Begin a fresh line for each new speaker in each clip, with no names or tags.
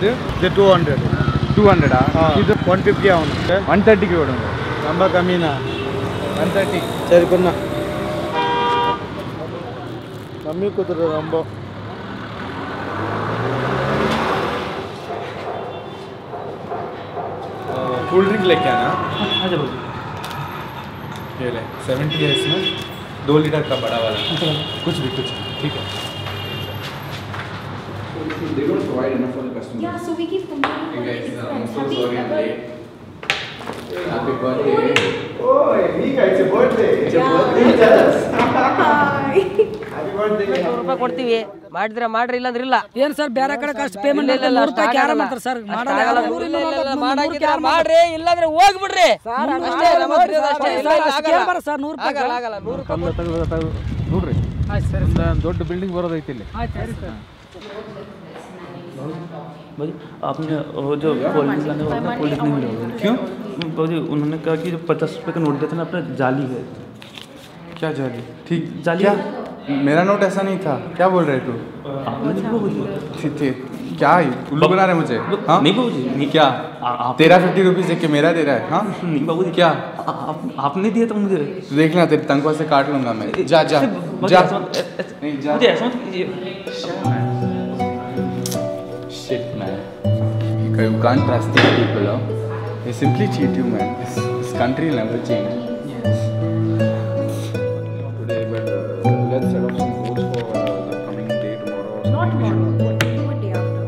ఇది 200
ఇది
150 అవును
130కి ఇవ్వడం
ரொம்ப కమ్మీనా
130
సరికున్నా కమ్మీ కుదరదు ரொம்ப
कोल्ड ड्रिंक लेके आना। अच्छा बोलो। ये ले 70 है इसमें 2 लीटर का बड़ा वाला कुछ भी ठीक है। They don't provide enough for the customer.
Yeah, so we keep complaining.
Hey guys, I'm so
Have we
sorry I'm
ever-
late. Happy birthday.
Oh, Mika, it's your birthday. It's your birthday.
Hi.
Happy birthday.
₹100 ಕೊಡ್ತೀವಿ ಮಾಡಿದ್ರೆ ಮಾಡ್ರಿ ಇಲ್ಲಾಂದ್ರೆ ಇಲ್ಲ
ಏನು sir ಬೇರೆ ಕಡೆ ಕಷ್ಟ payment ಮಾಡ್ತಾರೆ ₹100 ಯಾರು ಮಾಡ್ತಾರೆ ಸರ್
ಮಾಡ್ರಿ ಇಲ್ಲಾಂದ್ರೆ ಹೋಗ್ಬಿಡ್ರಿ ಅಷ್ಟೇ ನಮ್ಮ ಹತ್ರ ಅಷ್ಟೇ ಇಲ್ಲ
ಸರ್ ₹100
ಆಗಲ್ಲ ₹100
ನೋಡ್ರಿ ಒಂದು ದೊಡ್ಡ ಬಿಲ್ಡಿಂಗ್ ಬರೋದೈತಿ ಇಲ್ಲಿ
भाई आपने वो जो कोल्ड ड्रिंक लाने वाला कोल्ड ड्रिंक नहीं मिला क्यों भाई उन्होंने कहा कि जो 50 रुपये का नोट देते ना अपना जाली है
क्या जाली ठीक
जाली
क्या मेरा नोट ऐसा नहीं था क्या बोल रहे तू थे क्या उल्लू बना रहे मुझे हाँ
नहीं बाबू जी
क्या तेरा 50 रुपीज देख के मेरा दे रहा है हाँ
नहीं बाबू जी
क्या
आपने दिया था मुझे
देख लेना तेरी तनख्वाह से काट लूंगा मैं जा जा जा नहीं जा
मुझे ऐसा मत कीजिए
Shit, man. You can't trust these people, huh? They simply cheat you, man. This country will never change.
yes
Today, but let's set up some goals for the coming day tomorrow. Or
Not
something.
tomorrow. Do it day after.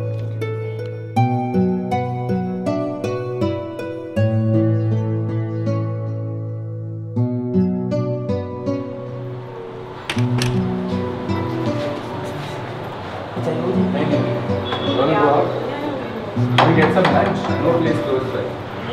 You wanna go out? We get some lunch. No place close by.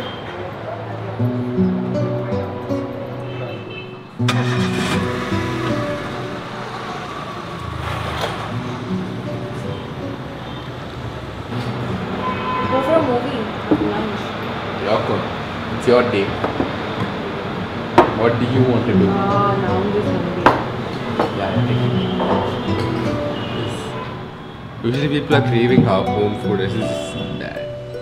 Go for a movie. Lunch.
Your call. It's your day. What do you want to do?
Now I'm just hungry.
Yeah, take it. Usually people are craving our home food. This is bad.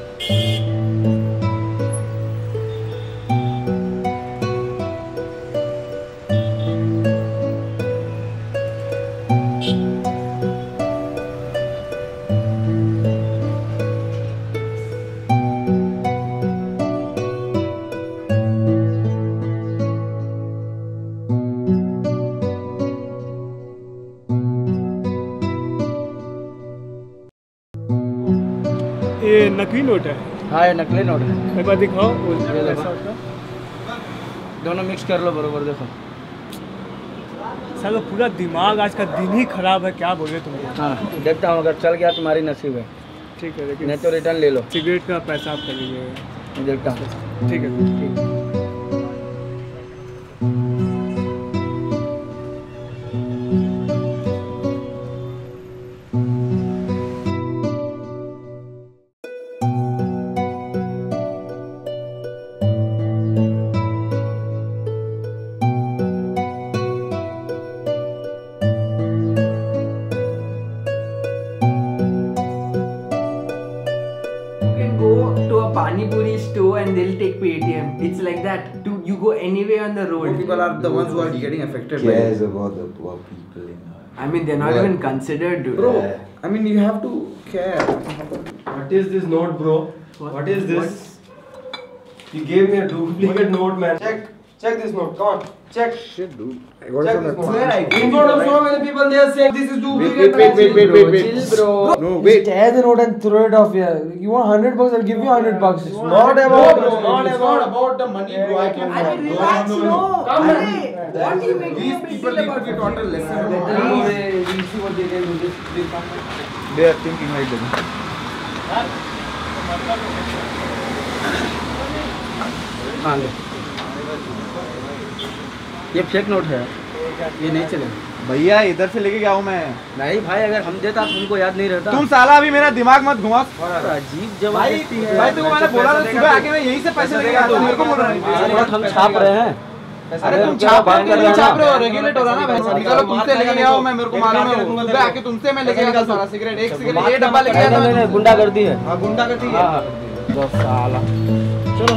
ये नकली note है
हाँ ये नकली note है
एक बार दिखाओ
ये देखो।
ऐसा होता है।
दोनों मिक्स कर लो बरोबर देखो
साला पूरा दिमाग आज का दिन ही खराब है क्या बोले तुमको
हाँ देखता हूँ अगर चल गया तुम्हारी नसीब है
ठीक है लेकिन
नहीं तो रिटर्न ले लो
सिगरेट का पैसा आप कर लीजिएगा
देखता हूँ
ठीक है ठीक है
Pani Puri store and they'll take Paytm. It's like that. You go anywhere on the road.
People are the ones who are getting affected by
cares
it.
about the poor people in
I mean, they're not even considered, dude.
Bro, I mean, you have to care.
What is this note, bro? What is this? You gave me a duplicate note, man. Check this note. Come on. Check.
Shit, dude.
Check this note. In front of so many people, they are saying this is duplicate.
Wait.
Chill, bro.
No, wait.
Tear the note and throw it off here. You want $100? I'll give you $100. It's
Not about
bro.
it's not about the money, bro. I can
I mean, relax, no.
Come
What
on.
do you make
These people need to be taught a lesson.
We'll see what they can do.
They are thinking like that.
हाँ ले ये fake note है ये नहीं चलेगा
भैया इधर से लेके गया हूँ मैं।
नहीं भाई अगर हम देता तुमको याद नहीं रहता
तुम साला अभी मेरा दिमाग मत घुमा।
अजीब जबरदस्ती है
भाई तुमको मैंने बोला था सुबह आके मैं यहीं से पैसे लेके आता हूँ। मेरे को बोल रहा है
नोट हम छाप रहे हैं
अरे तुम छाप रहे हो, रेगुलेट हो रहा ना भाई। निकालो, तुमसे लेके आओ, मैं मेरे को मालूम है। सुबह आके तुमसे मैं लेके आया सारा सिगरेट, एक सिगरेट ये डब्बा लेके आया था।
गुंडागर्दी है।
हाँ गुंडागर्दी है।
बस साला।
चलो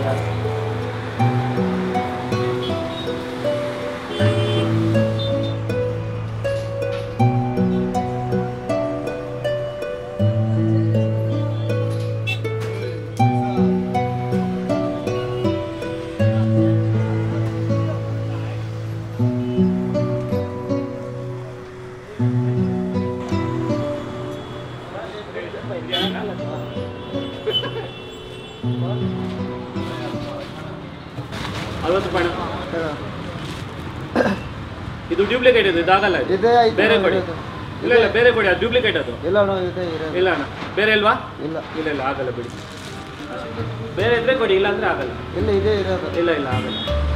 ಇದು ಡ್ಯೂಪ್ಲಿಕೇಟ್ ಇದು ಇದಾಗಲ್ಲ ಇದು ಬೇರೆ ಕೊಡಿ. ಇಲ್ಲ ಇಲ್ಲ ಬೇರೆ ಕೊಡಿ, ಅದು ಡ್ಯೂಪ್ಲಿಕೇಟ್ ಅದು. ಇಲ್ಲ ಅಣ್ಣ ಬೇರೆ ಇಲ್ವಾ? ಇಲ್ಲ ಇಲ್ಲ ಇಲ್ಲ ಆಗಲ್ಲ ಬಿಡಿ, ಬೇರೆ ಇದ್ರೆ ಕೊಡಿ, ಇಲ್ಲ ಅಂದ್ರೆ ಆಗಲ್ಲ. ಇಲ್ಲ ಆಗಲ್ಲ.